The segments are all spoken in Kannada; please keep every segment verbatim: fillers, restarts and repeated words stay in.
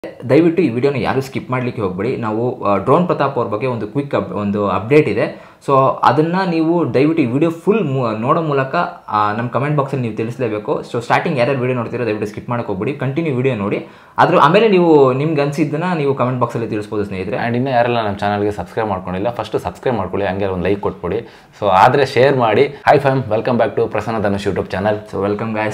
ದಯವಿಟ್ಟು ಈ ವಿಡಿಯೋನ ಯಾರು ಸ್ಕಿಪ್ ಮಾಡಲಿಕ್ಕೆ ಹೋಗಬೇಡಿ. ನಾವು ಡ್ರೋನ್ ಪ್ರತಾಪ್ ಅವ್ರ ಬಗ್ಗೆ ಒಂದು ಕ್ವಿಕ್ ಅಪ್ ಒಂದು ಅಪ್ಡೇಟ್ ಇದೆ. ಸೊ ಅದನ್ನು ನೀವು ದಯವಿಟ್ಟು ಈ ವಿಡಿಯೋ ಫುಲ್ ನೋಡೋ ಮೂಲಕ ನಮ್ಮ ಕಮೆಂಟ್ ಬಾಕ್ಸಲ್ಲಿ ನೀವು ತಿಳಿಸಲೇಬೇಕು. ಸೊ ಸ್ಟಾರ್ಟಿಂಗ್ ಯಾರ್ಯಾರು ವಿಡಿಯೋ ನೋಡ್ತೀರೋ ದಯವಿಟ್ಟು ಸ್ಕಿಪ್ ಮಾಡೋಕೆ ಹೋಗ್ಬೇಡಿ, ಕಂಟಿನ್ಯೂ ವಿಡಿಯೋ ನೋಡಿ. ಅದ್ರ ಆಮೇಲೆ ನೀವು ನಿಮ್ಗೆ ಅನಿಸಿದ್ದನ್ನು ನೀವು ಕಮೆಂಟ್ ಬಾಕ್ಸಲ್ಲಿ ತಿಳಿಸ್ಬೋದು ಸ್ನೇಹಿತರೆ. ಆ್ಯಂಡ್ ಇನ್ನೂ ಯಾರೆಲ್ಲ ನಮ್ಮ ಚಾನಲ್ಗೆ ಸಬ್ಸ್ಕ್ರೈಬ್ ಮಾಡ್ಕೊಂಡಿಲ್ಲ ಫಸ್ಟ್ ಸಬ್ಸ್ಕ್ರೈಬ್ ಮಾಡ್ಕೊಳ್ಳಿ, ಹಂಗೆ ಒಂದು ಲೈಕ್ ಕೊಟ್ಬಿಡಿ. ಸೊ ಆದರೆ ಶೇರ್ ಮಾಡಿ. Hi fam, welcome back to Prasanna Dhanush YouTube channel. So welcome guys.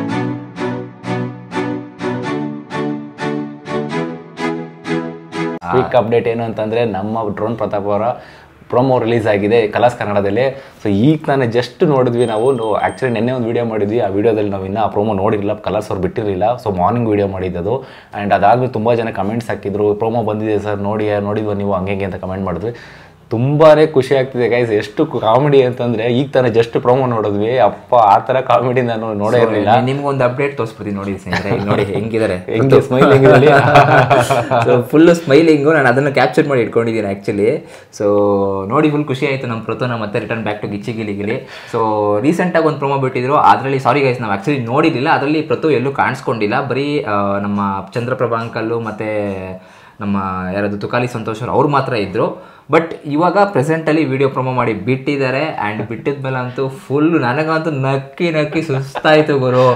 Quick update ಏನು ಅಂತಂದರೆ, ನಮ್ಮ ಡ್ರೋನ್ ಪ್ರತಾಪ್ ಅವರ ಪ್ರೊಮೋ ರಿಲೀಸ್ ಆಗಿದೆ ಕಲರ್ಸ್ ಕನ್ನಡದಲ್ಲಿ. ಸೊ ಈಗ ನಾನು ಜಸ್ಟ್ ನೋಡಿದ್ವಿ ನಾವು ಆ್ಯಕ್ಚುಲಿ ನಿನ್ನೆ ಒಂದು ವೀಡಿಯೋ ಮಾಡಿದ್ವಿ. ಆ ವಿಡಿಯೋದಲ್ಲಿ ನಾವು ಇನ್ನೂ ಆ ಪ್ರೊಮೋ ನೋಡಿರಲಿಲ್ಲ, ಕಲರ್ಸ್ ಅವ್ರು ಬಿಟ್ಟಿರಲಿಲ್ಲ. ಸೊ ಮಾರ್ನಿಂಗ್ ವೀಡಿಯೋ ಮಾಡಿದ್ದದು. ಆ್ಯಂಡ್ ಅದಾದ್ಮೇಲೆ ತುಂಬ ಜನ ಕಮೆಂಟ್ಸ್ ಹಾಕಿದ್ರು, ಪ್ರೊಮೋ ಬಂದಿದೆ ಸರ್ ನೋಡಿ ನೋಡಿದ್ವ ನೀವು ಹಂಗೆ ಅಂತ ಕಮೆಂಟ್ ಮಾಡಿದ್ವಿ. ತುಂಬಾ ಖುಷಿ ಆಗ್ತಿದೆ ಗೈಸ್. ಎಷ್ಟು ಕಾಮಿಡಿ ಅಂತಂದರೆ ಈಗ ತಾನೇ ಜಸ್ಟ್ ಪ್ರೊಮೋ ನೋಡಿದ್ವಿ, ಅಪ್ಪ ಆ ಥರ ಕಾಮಿಡಿ ನಾನು ನೋಡೇ ಇರಲಿಲ್ಲ. ನಿಮ್ಗೊಂದು ಅಪ್ಡೇಟ್ ತೋರಿಸ್ಬಿಡ್ತೀನಿ ನೋಡಿ ಸ್ನೇಹಿತರೆ. ನೋಡಿ ಹೆಂಗಿದ್ದಾರೆ, ಹೆಂಗೆ ಸ್ಮೈಲಿಂಗ್ ಸೊ ಫುಲ್ ಸ್ಮೈಲಿಂಗು. ನಾನು ಅದನ್ನು ಕ್ಯಾಪ್ಚರ್ ಮಾಡಿ ಇಟ್ಕೊಂಡಿದ್ದೀನಿ ಆ್ಯಕ್ಚುಲಿ. ಸೊ ನೋಡಿ ಫುಲ್ ಖುಷಿ ಆಯಿತು ನಮ್ಮ ಪ್ರತೋನ ಮತ್ತೆ return back to Gicchi Giligili. So ರೀಸೆಂಟಾಗಿ ಒಂದು ಪ್ರೊಮೋ ಬಿಟ್ಟಿದ್ರು, ಅದರಲ್ಲಿ ಸಾರಿ ಗೈಸ್ ನಾವು ಆ್ಯಕ್ಚುಲಿ ನೋಡಿರಲಿಲ್ಲ. ಅದರಲ್ಲಿ ಪ್ರತು ಎಲ್ಲೂ ಕಾಣಿಸ್ಕೊಂಡಿಲ್ಲ, ಬರೀ ನಮ್ಮ ಚಂದ್ರಪ್ರಭಾ ಅಂಕಲ್ಲು ಮತ್ತು ನಮ್ಮ ಯಾರಾದ್ರು ತುಕಾಲಿ ಸಂತೋಷ್ ಅವರು ಅವ್ರು ಮಾತ್ರ ಇದ್ದರು. ಬಟ್ ಇವಾಗ ಪ್ರೆಸೆಂಟಲ್ಲಿ ವಿಡಿಯೋ ಪ್ರೊಮೋ ಮಾಡಿ ಬಿಟ್ಟಿದ್ದಾರೆ. ಆ್ಯಂಡ್ ಬಿಟ್ಟಿದ ಮೇಲೆ ಅಂತೂ ಫುಲ್ ನನಗಂತೂ ನಕ್ಕಿ ನಕ್ಕಿ ಸುಸ್ತಾಯಿತು ಗುರು.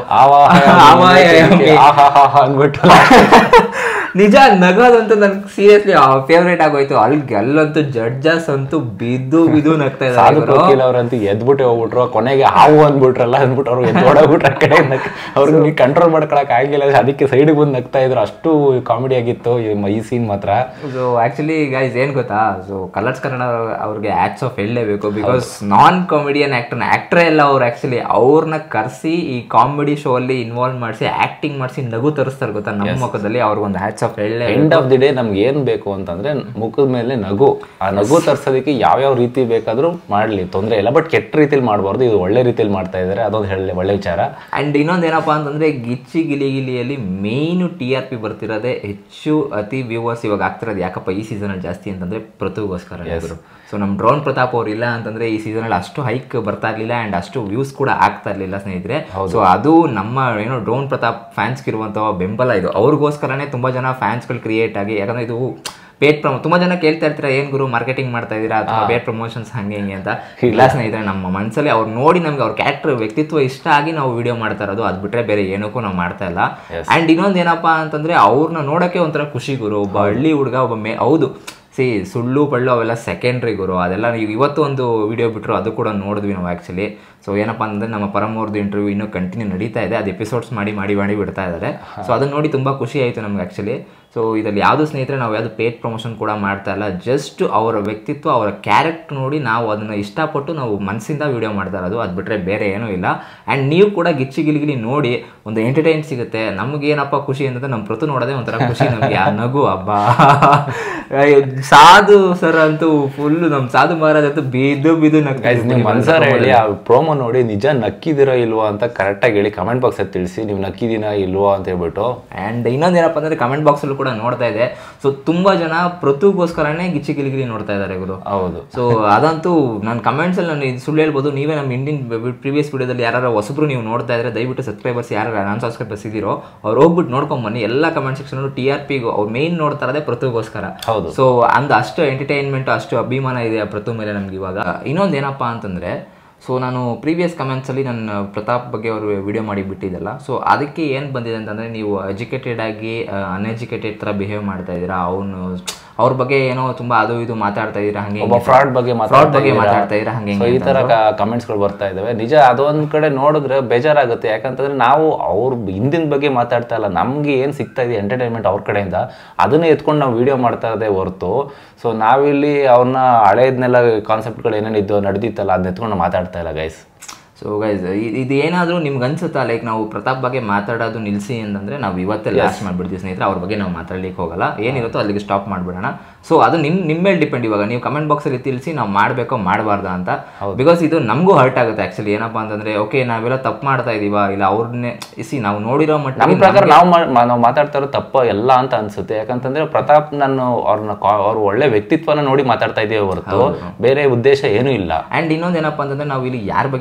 ಅಂದ್ಬಿಟ್ಟು ನಿಜ ನಗೋದಂತೂ ನನ್ಗೆ ಸೀರಿಯಸ್ಲಿ ಫೇವ್ರೇಟ್ ಆಗೋಯ್ತು. ಅಲ್ಲಿ ಅಲ್ಲಂತೂ ಜಡ್ಜಸ್ ಅಂತೂ ಬಿದ್ದು ಬಿದ್ದು ನಗ್ತಾ ಇದ್ದಾರೆ. ಅವ್ರಂತೂ ಎದ್ಬಿಟ್ಟೆ ಹೋಗ್ಬಿಟ್ರು, ಕೊನೆಗೆ ಹಾವು ಅಂದ್ಬಿಟ್ರಲ್ಲ ಅಂದ್ಬಿಟ್ಟು ಅವ್ರು ಎದ್ದೋಡಾಗ್ಬಿಟ್ರೆ ಕಡೆ ಅವ್ರಿಗೆ ಕಂಟ್ರೋಲ್ ಮಾಡ್ಕೊಳಕ್ ಆಗಿಲ್ಲ, ಅದಕ್ಕೆ ಸೈಡ್ಗೆ ಬಂದು ನಗ್ತಾ ಇದ್ರು. ಅಷ್ಟು ಕಾಮಿಡಿ ಆಗಿತ್ತು ಈ ಸೀನ್ ಮಾತ್ರ. ಸೊ ಆಕ್ಚುಲಿ ಗೈಸ್ ಏನ್ ಗೊತ್ತಾ, ಸೊ ಕಲರ್ಸ್ ಕನ್ನಡ ಅವ್ರಿಗೆ ಆ್ಯಕ್ಟ್ಸ್ ಆಫ್ ಹೇಳಲೇಬೇಕು. ಬಿಕಾಸ್ ನಾನ್ ಕಾಮಿಡಿಯನ್ ಆಕ್ಟರ್ ಆಕ್ಟ್ರೇ ಎಲ್ಲ ಅವ್ರು ಆಕ್ಚುಲಿ ಅವ್ರನ್ನ ಕರೆಸಿ ಈ ಕಾಮಿಡಿ ಶೋ ಅಲ್ಲಿ ಇನ್ವಾಲ್ವ್ ಮಾಡಿಸಿ ಆಕ್ಟಿಂಗ್ ಮಾಡಿಸಿ ನಗು ತರಿಸ್ತಾರೆ ಗೊತ್ತಾ ನಮ್ಮ ಮುಖದಲ್ಲಿ. ಅವ್ರಿಗೊಂದು ಹ್ಯಾಟ್ಸ್ ಆಫ್ ಹೇಳಲೇ. ಎಂಡ್ ಆಫ್ ದಿ ಡೇ ನಮ್ಗೆ ಏನ್ ಬೇಕು ಅಂತಂದ್ರೆ ಮುಖದ ಮೇಲೆ ನಗು. ಆ ನಗು ತರ್ಸೋದಕ್ಕೆ ಯಾವ್ಯಾವ ರೀತಿ ಬೇಕಾದ್ರೂ ಮಾಡ್ಲಿ, ತೊಂದರೆ ಇಲ್ಲ. ಬಟ್ ಕೆಟ್ಟ ರೀತಿಲಿ ಮಾಡಬಾರ್ದು, ಇದು ಒಳ್ಳೆ ರೀತಿಲಿ ಮಾಡ್ತಾ ಇದ್ದಾರೆ, ಅದೊಂದು ಹೇಳಿ ಒಳ್ಳೆ ವಿಚಾರ. ಅಂಡ್ ಇನ್ನೊಂದೇನಪ್ಪಾ ಅಂತಂದ್ರೆ ಗಿಚ್ಚಿ ಗಿಲಿಗಿಲಿಯಲ್ಲಿ ಮೇನ್ ಟಿ ಆರ್ ಪಿ ಬರ್ತಿರೋದೇ ಹೆಚ್ಚು ಅತಿ ವ್ಯೂವರ್ಸ್ ಇವಾಗ ಆಗ್ತಿರೋದು ಯಾಕಪ್ಪ ಈ ಸೀಸನ್ ಅಲ್ಲಿ ಜಾಸ್ತಿ ಅಂತಂದ್ರೆ ಪ್ರತುಗೋಸ್ಕರ. ಸೊ ನಮ್ಮ ಡ್ರೋನ್ ಪ್ರತಾಪ್ ಅವ್ರು ಇಲ್ಲ ಅಂತಂದ್ರೆ ಈ ಸೀಸನ್ ಅಲ್ಲಿ ಅಷ್ಟು ಹೈಕ್ ಬರ್ತಾ ಇರ್ಲಿಲ್ಲ ಅಂಡ್ ಅಷ್ಟು ವ್ಯೂಸ್ ಕೂಡ ಆಗ್ತಾ ಇರ್ಲಿಲ್ಲ ಸ್ನೇಹಿತರೆ. ಸೊ ಅದು ನಮ್ಮ ಏನೋ ಡ್ರೋನ್ ಪ್ರತಾಪ್ ಫ್ಯಾನ್ಸ್ ಇರುವಂತಹ ಬೆಂಬಲ ಇದು. ಅವ್ರಿಗೋಸ್ಕರನೇ ತುಂಬಾ ಜನ ಫ್ಯಾನ್ಸ್ಗಳು ಕ್ರಿಯೇಟ್ ಆಗಿ, ಯಾಕಂದ್ರೆ ಇದು ಪೇಡ್ ಪ್ರಮೋ. ತುಂಬಾ ಜನ ಕೇಳ್ತಾ ಇರ್ತೀರಾ ಏನ್ ಗುರು ಮಾರ್ಕೆಟಿಂಗ್ ಮಾಡ್ತಾ ಇದೀರಾ ಅಥವಾ ಪೇಡ್ ಪ್ರಮೋಷನ್ಸ್ ಹಂಗೆ ಹಿಂಗೆ ಅಂತ. ಇಲ್ಲ ಸ್ನೇಹಿತರೆ, ನಮ್ಮ ಮನಸ್ಸಲ್ಲಿ ಅವ್ರು ನೋಡಿ ನಮ್ಗೆ ಅವ್ರ ಕ್ಯಾರೆಕ್ಟರ್ ವ್ಯಕ್ತಿತ್ವ ಇಷ್ಟ ಆಗಿ ನಾವು ವಿಡಿಯೋ ಮಾಡ್ತಾ ಇರೋದು, ಅದು ಬಿಟ್ರೆ ಬೇರೆ ಏನಕ್ಕೂ ನಾವು ಮಾಡ್ತಾ ಇಲ್ಲ. ಅಂಡ್ ಇನ್ನೊಂದು ಏನಪ್ಪಾ ಅಂತಂದ್ರೆ ಅವ್ರನ್ನ ನೋಡೋಕೆ ಒಂಥರ ಖುಷಿ ಗುರು. ಒಬ್ಬ ಹಳ್ಳಿ ಹುಡುಗ ಒಬ್ಬ ಮೇ ಹೌದು ಸಿ ಸುಳ್ಳು ಪಳ್ಳು ಅವೆಲ್ಲ ಸೆಕೆಂಡ್ರಿ ಗುರು. ಅದೆಲ್ಲ ನೀವು ಇವತ್ತು ಒಂದು ವಿಡಿಯೋ ಬಿಟ್ಟರು ಅದು ಕೂಡ ನೋಡಿದ್ವಿ ನಾವು ಆ್ಯಕ್ಚುಲಿ. ಸೊ ಏನಪ್ಪ ಅಂದರೆ ನಮ್ಮ ಪರಮವ್ರದ್ದು ಇಂಟರ್ವ್ಯೂ ಇನ್ನೂ ಕಂಟಿನ್ಯೂ ನಡೀತಾ ಇದೆ, ಅದು ಎಪಿಸೋಡ್ಸ್ ಮಾಡಿ ಮಾಡಿ ಮಾಡಿ ಬಿಡ್ತಾ ಇದ್ದಾರೆ. ಸೊ ಅದನ್ನು ನೋಡಿ ತುಂಬ ಖುಷಿ ಆಯಿತು ನಮ್ಗೆ ಆ್ಯಕ್ಚುಲಿ. ಸೊ ಇದರಲ್ಲಿ ಯಾವುದು ಸ್ನೇಹಿತರೆ ನಾವು ಯಾವುದು ಪೇಡ್ ಪ್ರಮೋಷನ್ ಕೂಡ ಮಾಡ್ತಾ ಇಲ್ಲ, ಜಸ್ಟ್ ಅವರ ವ್ಯಕ್ತಿತ್ವ ಅವರ ಕ್ಯಾರೆಕ್ಟರ್ ನೋಡಿ ನಾವು ಅದನ್ನು ಇಷ್ಟಪಟ್ಟು ನಾವು ಮನಸ್ಸಿಂದ ವಿಡಿಯೋ ಮಾಡ್ತಾ ಇರೋದು, ಅದು ಬಿಟ್ಟರೆ ಬೇರೆ ಏನೂ ಇಲ್ಲ. ಆ್ಯಂಡ್ ನೀವು ಕೂಡ ಗಿಚ್ಚಿ ಗಿಲಿಗಿಲಿ ನೋಡಿ ಒಂದು ಎಂಟರ್ಟೈನ್ ಸಿಗುತ್ತೆ. ನಮಗೇನಪ್ಪ ಖುಷಿ ಅಂತಂದ್ರೆ ನಮ್ಮ ಪ್ರತು ನೋಡೋದೇ ಒಂಥರ ಖುಷಿ ನಮಗೆ. ಆ ನಗು ಹಬ್ಬ ಸಾಧು ಸರ್ ಅಂತೂ ಫುಲ್ ನಮ್ಮ ಸಾಧು ಮಹಾರಾಜ್ ಅಂತೂ ಬಿದ್ದು ಬಿದ್ದು ನಗ್ತಾ. ನೀವು ಮನ್ಸಾರ ಹೇಳಿ ಆ ಪ್ರೋಮೋ ನೋಡಿ ನಿಜ ನಕ್ಕಿದಿರೋ ಇಲ್ವಾ ಅಂತ ಕರೆಕ್ಟಾಗಿ ಹೇಳಿ ಕಮೆಂಟ್ ಬಾಕ್ಸ್ ಅಲ್ಲಿ ತಿಳಿಸಿ, ನೀವು ನಕ್ಕಿದಿನ ಇಲ್ವಾ ಅಂತ ಹೇಳ್ಬಿಟ್ಟು. ಆ್ಯಂಡ್ ಇನ್ನೊಂದೇನಪ್ಪ ಅಂದರೆ ಕಮೆಂಟ್ ಬಾಕ್ಸಲ್ಲೂ ಕೂಡ ನೋಡ್ತಾ ಇದೆ. ಸೊ ತುಂಬಾ ಜನ ಪ್ರತುಗೋಸ್ಕರನೇ ಗಿಚ್ಚಿ ಗಿಲಿಗಿಲಿ ನೋಡ್ತಾ ಇದ್ದಾರೆ ಗುರು. ಹೌದು. ಸೊ ಅದಂತೂ ನನ್ನ ಕಮೆಂಟ್ಸ್ ಅಲ್ಲಿ ನಾನು ಇದು ಸುಳ್ಳು ಹೇಳ್ಬೋದು. ನೀವೇ ನಮ್ಮ ಇಂಡಿಯನ್ ಪ್ರೀವಿಯಸ್ ವಿಡಿಯೋದಲ್ಲಿ ಯಾರು ಹೊಸಬ್ರು ನೀವು ನೋಡ್ತಾ ಇದ್ರೆ ದಯವಿಟ್ಟು ಸಬ್ಸ್ಕ್ರೈಬರ್ಸ್ ಯಾರು ನಾನ್ ಸಬ್ಸ್ಕ್ರೈಬರ್ಸ್ ಇದ್ದೀರೋ ಅವ್ರು ಹೋಗ್ಬಿಟ್ಟು ನೋಡ್ಕೊಂಡ್ ಬನ್ನಿ. ಎಲ್ಲ comment section T R P ಅವ್ರು ಮೇನ್ ನೋಡ್ತಾ ಇರೋದೇ ಪ್ರತುಗೋಸ್ಕರ. ಹೌದು. ಸೊ ಅಂದ ಅಷ್ಟು ಎಂಟರ್ಟೈನ್ಮೆಂಟ್ ಅಷ್ಟು ಅಭಿಮಾನ ಇದೆ ಪ್ರತು ಮೇಲೆ ನಮ್ಗೆ ಇವಾಗ. ಇನ್ನೊಂದು ಏನಪ್ಪಾ ಅಂತಂದ್ರೆ, ಸೊ ನಾನು ಪ್ರೀವಿಯಸ್ ಕಮೆಂಟ್ಸಲ್ಲಿ ನನ್ನ ಪ್ರತಾಪ್ ಬಗ್ಗೆ ಅವರು ವಿಡಿಯೋ ಮಾಡಿ ಬಿಟ್ಟಿದ್ದಲ್ಲ. ಸೊ ಅದಕ್ಕೆ ಏನು ಬಂದಿದೆ ಅಂತಂದರೆ, ನೀವು ಎಜುಕೇಟೆಡ್ ಆಗಿ ಅನ್ಎಜುಕೇಟೆಡ್ ಥರ ಬಿಹೇವ್ ಮಾಡ್ತಾ ಇದ್ದೀರಾ, ಅವನು ಅವ್ರ ಬಗ್ಗೆ ಏನೋ ತುಂಬಾ ಅದು ಇದು ಮಾತಾಡ್ತಾ ಇದ್ದೀರಾ, ಹಂಗೆ ಫ್ರಾಡ್ ಬಗ್ಗೆ ಫ್ರಾಡ್ ಬಗ್ಗೆ ಮಾತಾಡ್ತಾ ಇದ್ದೀರಾ, ಹಂಗೆ ಈ ತರ ಕಮೆಂಟ್ಸ್ಗಳು ಬರ್ತಾ ಇದಾವೆ. ನಿಜ ಅದೊಂದ್ ಕಡೆ ನೋಡಿದ್ರೆ ಬೇಜಾರಾಗುತ್ತೆ. ಯಾಕಂತಂದ್ರೆ ನಾವು ಅವ್ರ ಹಿಂದಿನ ಬಗ್ಗೆ ಮಾತಾಡ್ತಾ ಇಲ್ಲ, ನಮ್ಗೆ ಏನ್ ಸಿಗ್ತಾ ಇದೆ ಎಂಟರ್ಟೈನ್ಮೆಂಟ್ ಅವ್ರ ಕಡೆಯಿಂದ ಅದನ್ನೇ ಎತ್ಕೊಂಡು ನಾವು ವಿಡಿಯೋ ಮಾಡ್ತಾ ಇರೋದೇ ಹೊರತು. ಸೊ ನಾವಿಲ್ಲಿ ಅವ್ರನ್ನ ಹಳೇದ್ನೆಲ್ಲ ಕಾನ್ಸೆಪ್ಟ್ಗಳು ಏನೇನಿದ್ದು ನಡೆದಿತ್ತಲ್ಲ ಅದನ್ನ ಎತ್ಕೊಂಡು ನಾವು ಮಾತಾಡ್ತಾ ಇಲ್ಲ ಗೈಸ್. ಸೊ ಗೈಸ್ ಇದು ಏನಾದರೂ ನಿಮ್ಗೆ ಅನ್ಸುತ್ತಾ ಲೈಕ್ ನಾವು ಪ್ರತಾಪ್ ಬಗ್ಗೆ ಮಾತಾಡೋದು ನಿಲ್ಲಿಸಿ ಅಂತಂದರೆ ನಾವು ಇವತ್ತೇ ಲಾಸ್ಟ್ ಮಾಡಿಬಿಡ್ತೀವಿ ಸ್ನೇಹಿತರೆ. ಅವ್ರ ಬಗ್ಗೆ ನಾವು ಮಾತಾಡ್ಲಿಕ್ಕೆ ಹೋಗಲ್ಲ, ಏನಿರುತ್ತೋ ಅಲ್ಲಿಗೆ ಸ್ಟಾಪ್ ಮಾಡಿಬಿಡೋಣ. ಸೊ ಅದು ನಿಮ್ಮ ನಿಮ್ಮ ಮೇಲೆ ಡಿಪೆಂಡ್. ಇವಾಗ ನೀವು ಕಮೆಂಟ್ ಬಾಕ್ಸಲ್ಲಿ ತಿಳಿಸಿ ನಾವು ಮಾಡಬೇಕೋ ಮಾಡಬಾರ್ದಾ ಅಂತ. ಬಿಕಾಸ್ ಇದು ನಮಗೂ ಹರ್ಟ್ ಆಗುತ್ತೆ ಆ್ಯಕ್ಚುಲಿ. ಏನಪ್ಪ ಅಂತಂದರೆ ಓಕೆ ನಾವೆಲ್ಲ ತಪ್ಪು ಮಾಡ್ತಾ ಇದೀವ, ಇಲ್ಲ ಅವ್ರನ್ನೇ ಇಸಿ ನಾವು ನೋಡಿರೋ ಮಟ್ಟ ನಮ್ಮ ಪ್ರಕಾರ ನಾವು ನಾವು ಮಾತಾಡ್ತಾ ಇರೋ ತಪ್ಪು ಎಲ್ಲ ಅಂತ ಅನ್ಸುತ್ತೆ. ಯಾಕಂತಂದ್ರೆ ಪ್ರತಾಪ್ ನಾನು ಅವ್ರನ್ನ ಅವ್ರ ಒಳ್ಳೆ ವ್ಯಕ್ತಿತ್ವನ ನೋಡಿ ಮಾತಾಡ್ತಾ ಇದೀವಿ ಹೊರತು ಬೇರೆ ಉದ್ದೇಶ ಏನೂ ಇಲ್ಲ. ಆ್ಯಂಡ್ ಇನ್ನೊಂದು ಏನಪ್ಪ ಅಂತಂದರೆ ನಾವು ಇಲ್ಲಿ ಯಾರ ಬಗ್ಗೆನೂ ಕೆಟ್ಟದಾಗ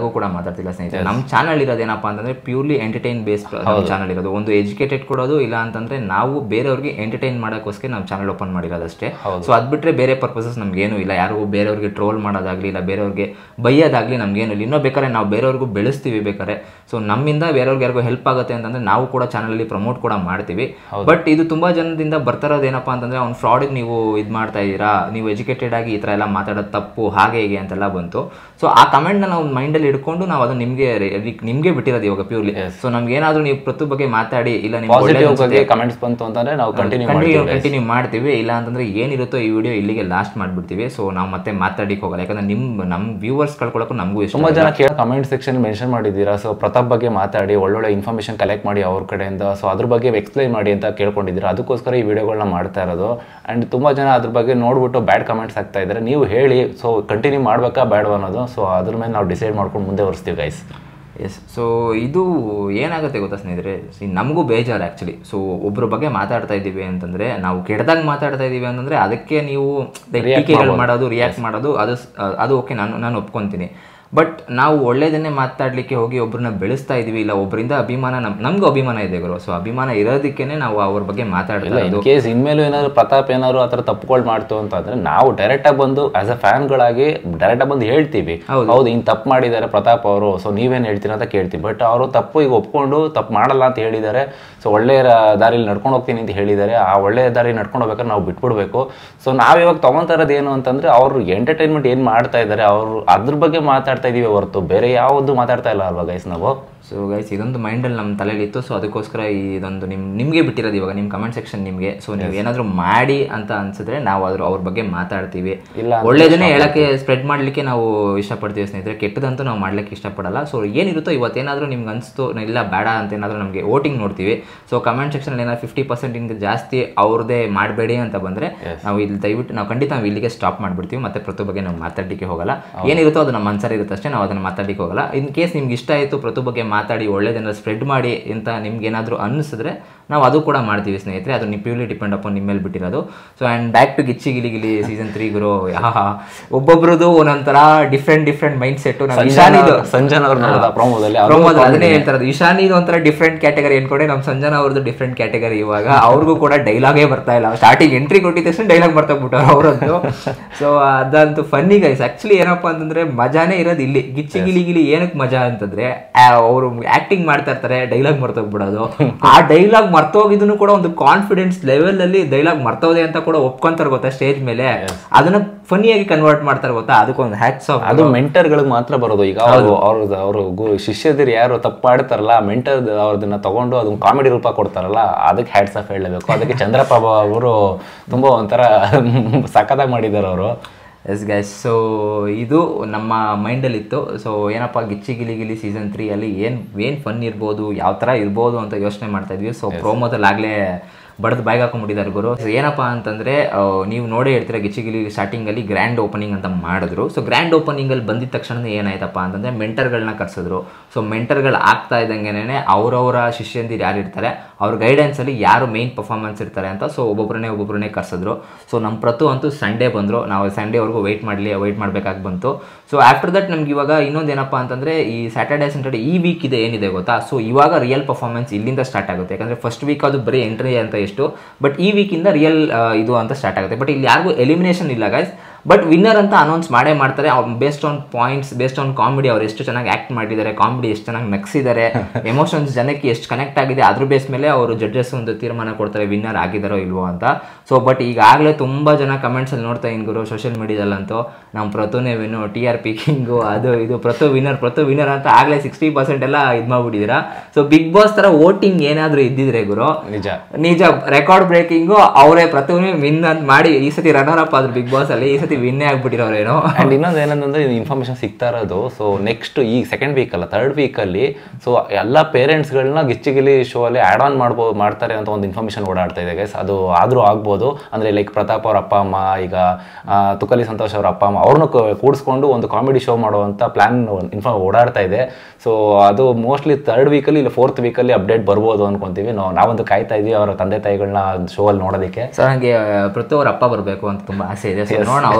ಕೆಳಗೂ ಕೂಡ ಮಾತಾಡ್ತಿಲ್ಲ ಸ್ನೇಹಿತರೆ. ನಮ್ಮ ಚಾನಲ್ ಇರೋದೇನಪ್ಪ ಅಂತಂದ್ರೆ ಪ್ಯೂರ್ಲಿ ಎಂಟರ್ಟೈನ್ ಬೇಸ್ಡ್ ಚಾನಲ್ ಇರೋದು. ಒಂದು ಎಜುಕೇಟೆಡ್ ಕೊಡೋದು, ಇಲ್ಲ ಅಂತಂದ್ರೆ ನಾವು ಬೇರೆಯವ್ರಿಗೆ ಎಂಟರ್ಟೈನ್ ಮಾಡೋಕ್ಕೋಸ್ಕರ ನಾವು ಚಾನಲ್ ಓಪನ್ ಮಾಡಿರೋದಷ್ಟೇ. ಸೊ ಅದ್ ಬಿಟ್ರೆ ಬೇರೆ ಪರ್ಪಸಸ್ ನಮ್ಗೇನು ಇಲ್ಲ. ಯಾರಿಗೂ ಬೇರೆಯವ್ರಿಗೆ ಟ್ರೋಲ್ ಮಾಡೋದಾಗ್ಲಿ, ಇಲ್ಲ ಬೇರೆಯವ್ರಿಗೆ ಬೈಯೋದಾಗ್ಲಿ ನಮ್ಗೇನು ಇಲ್ಲ. ಇನ್ನೂ ಬೇಕಾದ್ರೆ ನಾವು ಬೇರೆಯವ್ರಿಗೂ ಬೆಳೆಸ್ತೀವಿ ಬೇಕಾದ್ರೆ. ಸೊ ನಮ್ಮಿಂದ ಬೇರೆಯವ್ರಿಗೆ ಯಾರಿಗೂ ಹೆಲ್ಪ್ ಆಗುತ್ತೆ ಅಂತಂದ್ರೆ ನಾವು ಕೂಡ ಚಾನಲ್ ಅಲ್ಲಿ ಪ್ರಮೋಟ್ ಕೂಡ ಮಾಡ್ತೀವಿ. ಬಟ್ ಇದು ತುಂಬಾ ಜನದಿಂದ ಬರ್ತಾ ಇರೋದು ಏನಪ್ಪಾ ಅಂತಂದ್ರೆ ಅವ್ನ ಫ್ರಾಡ್ ನೀವು ಇದು ಮಾಡ್ತಾ ಇದ್ದೀರಾ, ನೀವು ಎಜುಕೇಟೆಡ್ ಆಗಿ ಈ ತರ ಎಲ್ಲ ಮಾತಾಡೋದು ತಪ್ಪು, ಹಾಗೆ ಹೀಗೆ ಅಂತೆಲ್ಲ ಬಂತು. ಸೊ ಆ ಕಮೆಂಟ್ ನ ನಾವು ಮೈಂಡ್ ಅಲ್ಲಿ ಇಟ್ಕೊಂಡು ನಾವು ಅದನ್ನ ನಿಮ್ಗೆ ನಿಮ್ಗೆ ಬಿಟ್ಟಿರೋದು ಇವಾಗ ಪ್ಯೂರ್ಲಿ. ಸೊ ನಮ್ಗೆ ಏನಾದ್ರು ನೀವು ಪ್ರತಿ ಬಗ್ಗೆ ಮಾತಾಡಿ, ಇಲ್ಲ ನಿಮ್ಗೆ ಕಮೆಂಟ್ಸ್ ಬಂತು ಅಂತಂದ್ರೆ ನಾವು ಕಂಟಿನ್ಯೂ ಕಂಟಿನ್ಯೂ ಮಾಡ್ತೀವಿ. ಇಲ್ಲ ಅಂತಂದ್ರೆ ಏನಿರುತ್ತೋ ಈ ವಿಡಿಯೋ ಇಲ್ಲಿಗೆ ಲಾಸ್ಟ್ ಮಾಡ್ಬಿಡ್ತೀವಿ. ಸೊ ನಾವು ಮತ್ತೆ ಮಾತಾಡಿಕ್ ಹೋಗಲ್ಲ, ಯಾಕಂದ್ರೆ ನಿಮ್ ನಮ್ ವ್ಯೂವರ್ಸ್ ಕಳ್ಕೊಳಕ್ಕೂ ನಮಗೂ ಇಷ್ಟ. ತುಂಬಾ ಜನ ಕೇಳಿ ಕಮೆಂಟ್ ಸೆಕ್ಷನ್ ಮೆನ್ಷನ್ ಮಾಡಿದ್ದೀರಾ. ಸೊ ಪ್ರತಾಪ್ ಬಗ್ಗೆ ಮಾತಾಡಿ, ಒಳ್ಳೊಳ್ಳೆ ಇನ್ಫಾರ್ಮೇಶನ್ ಕಲೆಕ್ಟ್ ಮಾಡಿ ಅವ್ರ ಕಡೆಯಿಂದ, ಸೊ ಅದ್ರ ಬಗ್ಗೆ ಎಕ್ಸ್ಪ್ಲೈನ್ ಮಾಡಿ ಅಂತ ಕೇಳ್ಕೊಂಡಿದ್ದೀರಾ. ಅದಕ್ಕೋಸ್ಕರ ಈ ವಿಡಿಯೋಗಳನ್ನ ಮಾಡ್ತಾ ಇರೋದು. ಅಂಡ್ ತುಂಬಾ ಜನ ಅದ್ರ ಬಗ್ಗೆ ನೋಡ್ಬಿಟ್ಟು ಬ್ಯಾಡ್ ಕಮೆಂಟ್ಸ್ ಆಗ್ತಾ ಇದ್ದಾರೆ. ನೀವು ಹೇಳಿ, ಸೊ ಕಂಟಿನ್ಯೂ ಮಾಡ್ಬೇಕಾ ಬೇಡವಾ ಅನ್ನೋದು. ಸೊ ಅದ್ರ ಮೇಲೆ ನಾವು ಡಿಸೈಡ್ ಮಾಡ್ಕೊಂಡು ಮುಂದೆ ಹೊರಿಸ್ತೀವಿ ಗೈಸ್. ಎಸ್. ಸೊ ಇದು ಏನಾಗುತ್ತೆ ಗೊತ್ತಾ ಸ್ನೇಹಿತರೆ, ನಮಗೂ ಬೇಜಾರು ಆ್ಯಕ್ಚುಲಿ. ಸೊ ಒಬ್ಬರ ಬಗ್ಗೆ ಮಾತಾಡ್ತಾ ಇದ್ದೀವಿ ಅಂತಂದರೆ, ನಾವು ಕೆಟ್ಟದಾಗ ಮಾತಾಡ್ತಾ ಇದ್ದೀವಿ ಅಂತಂದರೆ ಅದಕ್ಕೆ ನೀವು ಟೀಕೆಗಳು ಮಾಡೋದು, ರಿಯಾಕ್ಟ್ ಮಾಡೋದು, ಅದು ಅದು ಓಕೆ, ನಾನು ನಾನು ಒಪ್ಕೊತೀನಿ. ಬಟ್ ನಾವು ಒಳ್ಳೇದನ್ನೇ ಮಾತಾಡಲಿಕ್ಕೆ ಹೋಗಿ ಒಬ್ಬರನ್ನ ಬೆಳೆಸ್ತಾ ಇದೀವಿ, ಇಲ್ಲ ಒಬ್ಬರಿಂದ ಅಭಿಮಾನ ನಮ್ ನಮಗೂ ಅಭಿಮಾನ ಇದೆ ಗುರು. ಸೊ ಅಭಿಮಾನ ಇರೋದಕ್ಕೇನೆ ನಾವು ಅವ್ರ ಬಗ್ಗೆ ಮಾತಾಡ್ತಾ ಇದ್ದೀವಿ. ಕೇಸ್ ಇನ್ಮೇಲೂ ಏನಾದ್ರು ಪ್ರತಾಪ್ ಏನಾದ್ರು ಆ ಥರ ತಪ್ಪುಗಳು ಮಾಡ್ತು ಅಂತಂದ್ರೆ ನಾವು ಡೈರೆಕ್ಟಾಗಿ ಬಂದು ಆಸ್ ಅ ಫ್ಯಾನ್ಗಳಾಗಿ ಡೈರೆಕ್ಟಾಗಿ ಬಂದು ಹೇಳ್ತೀವಿ, ಹೌದು ಹಿಂಗೆ ತಪ್ಪು ಮಾಡಿದ್ದಾರೆ ಪ್ರತಾಪ್ ಅವರು, ಸೊ ನೀವೇನು ಹೇಳ್ತೀರ ಅಂತ ಕೇಳ್ತೀವಿ. ಬಟ್ ಅವರು ತಪ್ಪು ಈಗ ಒಪ್ಕೊಂಡು ತಪ್ಪು ಮಾಡಲ್ಲ ಅಂತ ಹೇಳಿದ್ದಾರೆ. ಸೊ ಒಳ್ಳೆಯ ದಾರಿಲಿ ನಡ್ಕೊಂಡು ಹೋಗ್ತೀನಿ ಅಂತ ಹೇಳಿದ್ದಾರೆ. ಆ ಒಳ್ಳೆಯ ದಾರಿ ನಡ್ಕೊಂಡು ಹೋಗ್ಬೇಕಾದ್ರೆ ನಾವು ಬಿಟ್ಬಿಡ್ಬೇಕು. ಸೊ ನಾವು ಇವಾಗ ತೊಗೊತಾ ಇರೋದು ಏನು ಅಂತಂದ್ರೆ, ಅವರು ಎಂಟರ್ಟೈನ್ಮೆಂಟ್ ಏನು ಮಾಡ್ತಾ ಇದ್ದಾರೆ ಅವರು ಅದ್ರ ಬಗ್ಗೆ ಮಾತಾಡ್ತಾ ಇದೀವಿ ಹೊರತು ಬೇರೆ ಯಾವುದು ಮಾತಾಡ್ತಾ ಇಲ್ಲ ಅಲ್ವಾ ಗೈಸ್ ನಾವು. ಸೊ ಗೈಸ್ ಇದೊಂದು ಮೈಂಡಲ್ಲಿ ನಮ್ಮ ತಲೆಯಲ್ಲಿ ಇತ್ತು. ಸೊ ಅದಕ್ಕೋಸ್ಕರ ಇದೊಂದು ನಿಮ್ ನಿಮಗೆ ಬಿಟ್ಟಿರೋದು ಇವಾಗ ನಿಮ್ಮ ಕಮೆಂಟ್ ಸೆಕ್ಷನ್ ನಿಮಗೆ. ಸೊ ನೀವು ಏನಾದರೂ ಮಾಡಿ ಅಂತ ಅನ್ಸಿದ್ರೆ ನಾವು ಅದ್ರ ಅವ್ರ ಬಗ್ಗೆ ಮಾತಾಡ್ತೀವಿ. ಇಲ್ಲ ಒಳ್ಳೇದನ್ನೇ ಹೇಳಕ್ಕೆ ಸ್ಪ್ರೆಡ್ ಮಾಡಲಿಕ್ಕೆ ನಾವು ಇಷ್ಟಪಡ್ತೀವಿ ಸ್ನೇಹಿತರೆ, ಕೆಟ್ಟದಂತೂ ನಾವು ಮಾಡ್ಲಿಕ್ಕೆ ಇಷ್ಟಪಡಲ್ಲ. ಸೊ ಏನಿರುತ್ತೋ ಇವತ್ತೇನಾದರೂ ನಿಮ್ಗೆ ಅನಿಸ್ತು ಇಲ್ಲ ಬೇಡ ಅಂತ ಏನಾದರೂ ನಮಗೆ ವೋಟಿಂಗ್ ನೋಡ್ತೀವಿ. ಸೊ ಕಮೆಂಟ್ ಸೆಕ್ಷನ್ ಏನಾದ್ರು ಫಿಫ್ಟಿ ಪರ್ಸೆಂಟ್ ಇಂದ ಜಾಸ್ತಿ ಅವ್ರದ್ದೇ ಮಾಡಬೇಡಿ ಅಂತ ಬಂದರೆ ನಾವು ಇಲ್ಲಿ ದಯವಿಟ್ಟು ನಾವು ಖಂಡಿತ ನಾವು ಇಲ್ಲಿಗೆ ಸ್ಟಾಪ್ ಮಾಡಿಬಿಡ್ತೀವಿ. ಮತ್ತೆ ಪ್ರತಿ ಬಗ್ಗೆ ನಾವು ಮಾತಾಡಲಿಕ್ಕೆ ಹೋಗಲ್ಲ. ಏನಿರುತ್ತೋ ಅದು ನಮ್ಮ ಮನಸ್ಸಲ್ಲಿ ಇರುತ್ತೆ ಅಷ್ಟೇ, ನಾವು ಅದನ್ನು ಮಾತಾಡಲಿಕ್ಕೆ ಹೋಗಲ್ಲ. ಇನ್ ಕೇಸ್ ನಿಮ್ಗೆ ಇಷ್ಟ ಆಯಿತು ಪ್ರತಿ ಬಗ್ಗೆ ಮಾತಾಡಿ ಒಳ್ಳೇದನ್ನ ಸ್ಪ್ರೆಡ್ ಮಾಡಿ ಅಂತ ನಿಮ್ಗೆ ಏನಾದರೂ ಅನ್ನಿಸಿದ್ರೆ ನಾವು ಅದು ಕೂಡ ಮಾಡ್ತೀವಿ ಸ್ನೇಹಿತರೆ. ಅದು ನೀವು ಪ್ಯೂರ್ಲಿ ಡಿಪೆಂಡ್ ಅಪಾನ್ ನಿಮ್ಮ ಮೇಲೆ ಬಿಟ್ಟಿರೋದು. So and back to Gicchi Gili Gili season three ಗುರು. ಯಾ ಒಬ್ಬೊಬ್ರದ್ದು ಒಂದೊಂಥರ ಡಿಫ್ರೆಂಟ್ ಡಿಫ್ರೆಂಟ್ ಮೈಂಡ್ ಸೆಟ್ಟು. ಇಶಾನಿದು ಸಂಜನಾ ಅವ್ರು ಪ್ರೋಮೋದಲ್ಲಿ ಅದನ್ನೇ ಹೇಳ್ತಾರದು. ಇಶಾನಿದು ಒಂಥರ ಡಿಫ್ರೆಂಟ್ ಕ್ಯಾಟಗರಿ ಅನ್ಕೊಂಡೆ, ನಮ್ಮ ಸಂಜನಾ ಅವ್ರದ್ದು ಡಿಫ್ರೆಂಟ್ ಕ್ಯಾಟಗರಿ. ಇವಾಗ ಅವ್ರಿಗೂ ಕೂಡ ಡೈಲಾಗೇ ಬರ್ತಾ ಇಲ್ಲ. ಸ್ಟಾರ್ಟಿಂಗ್ ಎಂಟ್ರಿ ಕೊಟ್ಟಿದ ತಕ್ಷಣ ಡೈಲಾಗ್ ಬರ್ತಾ ಬಿಟ್ಟವ್ರು ಅವರದ್ದು. ಸೊ ಅದಂತೂ ಫನ್ನಿ ಗೈಸ್. ಆ್ಯಕ್ಚುಲಿ ಏನಪ್ಪ ಅಂತಂದ್ರೆ ಮಜಾನೇ ಇರೋದು ಇಲ್ಲಿ. ಗಿಚ್ಚಿ ಗಿಲಿ ಗಿಲಿ ಏನಕ್ಕೆ ಮಜಾ ಅಂತಂದ್ರೆ ಅವರು ಆಕ್ಟಿಂಗ್ ಮಾಡ್ತಾ ಇರ್ತಾರೆ, ಡೈಲಾಗ್ ಮರ್ತೋಗ್ಬಿಡೋದು. ಆ ಡೈಲಾಗ್ ಮರ್ತೋಗಿದ್ದನ್ನು ಕೂಡ ಒಂದು ಕಾನ್ಫಿಡೆನ್ಸ್ ಲೆವೆಲ್ ಅಲ್ಲಿ ಡೈಲಾಗ್ ಮರ್ತೋದೆ ಅಂತ ಕೂಡ ಒಪ್ಕೊಂತಾರೆ ಗೊತ್ತಾ ಸ್ಟೇಜ್ ಮೇಲೆ. ಅದನ್ನ ಫನ್ನಿಯಾಗಿ ಕನ್ವರ್ಟ್ ಮಾಡ್ತಾರೆ ಗೊತ್ತಾ. ಅದಕ್ಕೊಂದು ಹ್ಯಾಟ್ಸ್ ಆಫ್. ಅದು ಮೆಂಟರ್ಗಳಿಗೆ ಮಾತ್ರ ಬರೋದು. ಈಗ ಅವರು ಅವ್ರದ್ದು ಅವರು ಶಿಷ್ಯದಿರು ಯಾರು ತಪ್ಪು ಮಾಡ್ತಾರಲ್ಲ, ಮೆಂಟರ್ ಅವ್ರದನ್ನ ತಗೊಂಡು ಅದನ್ನ ಕಾಮಿಡಿ ರೂಪ ಕೊಡ್ತಾರಲ್ಲ, ಅದಕ್ಕೆ ಹ್ಯಾಟ್ಸ್ ಆಫ್ ಹೇಳಬೇಕು. ಅದಕ್ಕೆ ಚಂದ್ರಪ್ರಭ ಅವರು ತುಂಬಾ ಒಂಥರ ಸಖತ್ತಾಗಿ ಮಾಡಿದ್ದಾರೆ ಅವರು. Yes guys. ಸೊ ಇದು ನಮ್ಮ ಮೈಂಡಲ್ಲಿತ್ತು. ಸೊ ಏನಪ್ಪ ಗಿಚ್ಚಿ ಗಿಲಿ ಗಿಲಿ ಸೀಸನ್ ತ್ರೀ ಅಲ್ಲಿ ಏನು ಏನು ಫನ್ ಇರ್ಬೋದು, ಯಾವ ಥರ ಇರ್ಬೋದು ಅಂತ ಯೋಚನೆ ಮಾಡ್ತಾ ಇದ್ವಿ. ಸೊ ಪ್ರೋಮೋದಲ್ಲಿ ಆಗಲೇ ಬಡ್ದು ಬಾಯಿಗೆ ಹಾಕೊಂಡ್ಬಿಟ್ಟಿದ್ದಾರೆ ಗುರು. ಏನಪ್ಪ ಅಂತಂದರೆ ನೀವು ನೋಡೇ ಹೇಳ್ತೀರಾ, ಗಿಚ್ಚಿಗಿಲಿ ಸ್ಟಾರ್ಟಿಂಗಲ್ಲಿ ಗ್ರ್ಯಾಂಡ್ ಓಪನಿಂಗ್ ಅಂತ ಮಾಡಿದ್ರು. ಸೊ ಗ್ರ್ಯಾಂಡ್ ಓಪನಿಂಗಲ್ಲಿ ಬಂದಿದ್ದ ತಕ್ಷಣ ಏನಾಯ್ತಪ್ಪ ಅಂತಂದರೆ ಮೆಂಟರ್ಗಳನ್ನ ಕರೆಸಿದ್ರು. ಸೊ ಮೆಂಟರ್ಗಳು ಆಗ್ತಾ ಇದ್ದಂಗೆನೇ ಅವರವರ ಶಿಷ್ಯಂದಿರು ಯಾರು ಇರ್ತಾರೆ ಅವ್ರ ಗೈಡೆನ್ಸಲ್ಲಿ ಯಾರು ಮೇಯ್ನ್ ಪರ್ಫಾರ್ಮೆನ್ಸ್ ಇರ್ತಾರೆ ಅಂತ ಸೊ ಒಬ್ಬೊಬ್ಬರನ್ನೇ ಒಬ್ಬೊಬ್ಬರನ್ನೇ ಕರೆಸಿದ್ರು. ಸೊ ನಮ್ಮ ಪ್ರತು ಅಂತೂ ಸಂಡೇ ಬಂದರು. ನಾವು ಸಂಡೇವರೆಗೂ ವೆಯ್ಟ್ ಮಾಡಲಿ ವೆಯ್ಟ್ ಮಾಡಬೇಕಾಗಿ ಬಂತು. ಸೊ ಆಫ್ಟರ್ ದಟ್ ನಮ್ಗೆ ಇವಾಗ ಇನ್ನೊಂದು ಏನಪ್ಪ ಅಂತಂದರೆ ಈ ಸ್ಯಾಟರ್ಡೇ ಸಂಟರ್ಡೇ ಈ ವೀಕ್ ಇದೆ ಏನಿದೆ ಗೊತ್ತಾ. ಸೊ ಇವಾಗ ರಿಯಲ್ ಪರ್ಫಾರ್ಮೆನ್ಸ್ ಇಲ್ಲಿಂದ ಸ್ಟಾರ್ಟ್ ಆಗುತ್ತೆ. ಯಾಕಂದರೆ ಫಸ್ಟ್ ವೀಕ್ ಅದು ಬರೀ ಎಂಟ್ರಿ ಅಂತ ಎಷ್ಟು, ಬಟ್ ಈ ವೀಕಿಂದ ರಿಯಲ್ ಇದು ಅಂತ ಸ್ಟಾರ್ಟ್ ಆಗುತ್ತೆ. ಬಟ್ ಇಲ್ಲಿ ಯಾರಿಗೂ ಎಲಿಮಿನೇಷನ್ ಇಲ್ಲ ಗೈಸ್. ಬಟ್ ವಿನ್ನರ್ ಅಂತ ಅನೌನ್ಸ್ ಮಾಡೇ ಮಾಡ್ತಾರೆ. Based on points, based on comedy, ಅವ್ರು ಎಷ್ಟು ಚೆನ್ನಾಗಿ ಆ್ಯಕ್ಟ್ ಮಾಡಿದ್ದಾರೆ, ಕಾಮಿಡಿ ಎಷ್ಟು ಚೆನ್ನಾಗಿ ನಗಿಸಿದ್ದಾರೆ, ಎಮೋಷನ್ಸ್ ಜನಕ್ಕೆ ಎಷ್ಟು ಕನೆಕ್ಟ್ ಆಗಿದೆ, ಅದ್ರ ಬೇಸ್ ಮೇಲೆ ಅವರು ಜಡ್ಜಸ್ ಒಂದು ತೀರ್ಮಾನ ಕೊಡ್ತಾರೆ ವಿನ್ನರ್ ಆಗಿದ್ದಾರೋ ಇಲ್ವೋ ಅಂತ. ಸೊ ಬಟ್ ಈಗಾಗಲೇ ತುಂಬ ಜನ ಕಮೆಂಟ್ಸಲ್ಲಿ ನೋಡ್ತಾ ಇನ್ ಗುರು ಸೋಷಿಯಲ್ ಮೀಡಿಯಾದಲ್ಲಂತೂ ನಮ್ಮ ಪ್ರತುನೇ win, T R P king, ಅದು ಇದು ಪ್ರತು ವಿನ್ನರ್ ಪ್ರತು ವಿನ್ನರ್ ಅಂತ ಆಗಲೇ ಸಿಕ್ಸ್ಟಿ ಪರ್ಸೆಂಟ್ ಎಲ್ಲ ಇದು ಮಾಡ್ಬಿಟ್ಟಿದ್ದೀರಾ. ಸೊ ಬಿಗ್ ಬಾಸ್ ಥರ ವೋಟಿಂಗ್ ಏನಾದರೂ ಇದ್ದಿದ್ರೆ ಗುರು ನಿಜ ನಿಜ ರೆಕಾರ್ಡ್ ಬ್ರೇಕಿಂಗು ಅವರೇ ಪ್ರತುನೇ ವಿನ್ ಅಂತ ಮಾಡಿ ಈ ಸತಿ ರನ್ನರ್ ಅಪ್ ಆದ್ರು ಬಿಗ್ ಬಾಸ್ ಅಲ್ಲಿ, ಈ ಸತಿ ವಿನ್ನೇ ಆಗ್ಬಿಟ್ಟಿರೋರೇನೋ. ಅಂಡ್ ಇನ್ನೊಂದು ಏನಂದ್ರೆ ಇನ್ಫಾರ್ಮೇಶನ್ ಸಿಗ್ತಾ ಇರೋದು. ಸೊ ನೆಕ್ಸ್ಟ್ ಈ ಸೆಕೆಂಡ್ ವೀಕ್ ಅಲ್ಲ ಥರ್ಡ್ ವೀಕ್ ಅಲ್ಲಿ ಸೊ ಎಲ್ಲ ಪೇರೆಂಟ್ಸ್ಗಳನ್ನ ಗಿಚ್ಚಿಗಿಲಿ ಶೋ ಅಲ್ಲಿ ಆಡ್ ಆನ್ ಮಾಡ್ಬೋದು ಮಾಡ್ತಾರೆ ಅಂತ ಒಂದು ಇನ್ಫಾರ್ಮೇಶನ್ ಓಡಾಡ್ತಾ ಇದೆ ಗೈಸ್. ಅದು ಆದ್ರೂ ಆಗ್ಬೋದು. ಅಂದ್ರೆ ಲೈಕ್ ಪ್ರತಾಪ್ ಅವ್ರ ಅಪ್ಪ ಅಮ್ಮ, ಈಗ ತುಕಲಿ ಸಂತೋಷ್ ಅವ್ರ ಅಪ್ಪ ಅಮ್ಮ ಅವ್ರನ್ನ ಕೂಡಿಸ್ಕೊಂಡು ಒಂದು ಕಾಮಿಡಿ ಶೋ ಮಾಡುವಂತ ಪ್ಲಾನ್ ಇನ್ಫಾರ್ಮ್ ಓಡಾಡ್ತಾ ಇದೆ. ಸೊ ಅದು ಮೋಸ್ಟ್ಲಿ ಥರ್ಡ್ ವೀಕಲ್ಲಿ ಇಲ್ಲ ಫೋರ್ತ್ ವೀಕಲ್ಲಿ ಅಪ್ಡೇಟ್ ಬರ್ಬೋದು ಅನ್ಕೊಂತೀವಿ. ನಾವು ನಾವಂತೂ ಕಾಯ್ತಾ ಇದೀವಿ ಅವರ ತಂದೆ ತಾಯಿಗಳನ್ನ ಶೋ ಅಲ್ಲಿ ನೋಡೋದಕ್ಕೆ. ಸೊ ನನಗೆ ಪ್ರತಿ ಅವ್ರ ಅಪ್ಪ ಬರಬೇಕು ಅಂತ ತುಂಬಾ ಆಸೆ ಇದೆ. ಸೊ ನೋಡೋಣ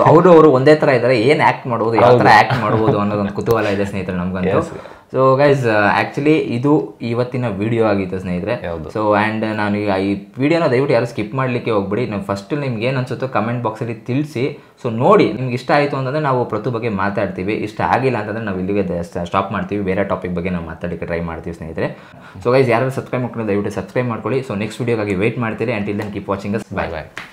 ಅವರು ಅವರು ಒಂದೇ ತರ ಇದ್ದಾರೆ, ಏನ್ ಆಕ್ಟ್ ಮಾಡ್ಬೋದು, ಯಾವ ತರ ಆಕ್ಟ್ ಮಾಡ್ಬೋದು ಅನ್ನೋದೊಂದು ಕುತೂಹಲ ಇದೆ ಸ್ನೇಹಿತರೆ ನಮ್ಗಂತೂ. ಸೊ ಗೈಸ್ ಆಕ್ಚುಲಿ ಇದು ಇವತ್ತಿನ ವಿಡಿಯೋ ಆಗಿತ್ತು ಸ್ನೇಹಿತರೆ. ಸೊ ಆ್ಯಂಡ್ ನಾನು ಈಗ ಈ ವಿಡಿಯೋನ ದಯವಿಟ್ಟು ಯಾರು ಸ್ಕಿಪ್ ಮಾಡಲಿಕ್ಕೆ ಹೋಗ್ಬಿಡಿ. ನಾವು ಫಸ್ಟ್ ನಿಮ್ಗೆ ಏನು ಅನ್ಸುತ್ತೋ ಕಮೆಂಟ್ ಬಾಕ್ಸಲ್ಲಿ ತಿಳಿಸಿ. ಸೊ ನೋಡಿ ನಿಮ್ಗೆ ಇಷ್ಟ ಆಯಿತು ಅಂತಂದರೆ ನಾವು ಪ್ರತು ಬಗ್ಗೆ ಮಾತಾಡ್ತೀವಿ, ಇಷ್ಟ ಆಗಿಲ್ಲ ಅಂತಂದರೆ ನಾವು ಇಲ್ಲಿಗೆ ಸ್ಟಾಪ್ ಮಾಡ್ತೀವಿ, ಬೇರೆ ಟಾಪಿಕ್ ಬಗ್ಗೆ ನಾವು ಮಾತಾಡೋಕ್ಕೆ ಟ್ರೈ ಮಾಡ್ತೀವಿ ಸ್ನೇಹಿತರೆ. ಸೊ ಗೈಸ್ ಯಾರು ಸಬ್ಸ್ಕ್ರೈಬ್ ಮಾಡ್ಕೊಂಡು ದಯವಿಟ್ಟು ಸಬ್ಸ್ಕ್ರೈಬ್ ಮಾಡ್ಕೊಳ್ಳಿ. ಸೊ ನೆಕ್ಸ್ಟ್ ವಿಡಿಯೋಗಾಗಿ ವೆಯ್ಟ್ ಮಾಡ್ತೀರಿ. And till then keep watching us. Bye bye.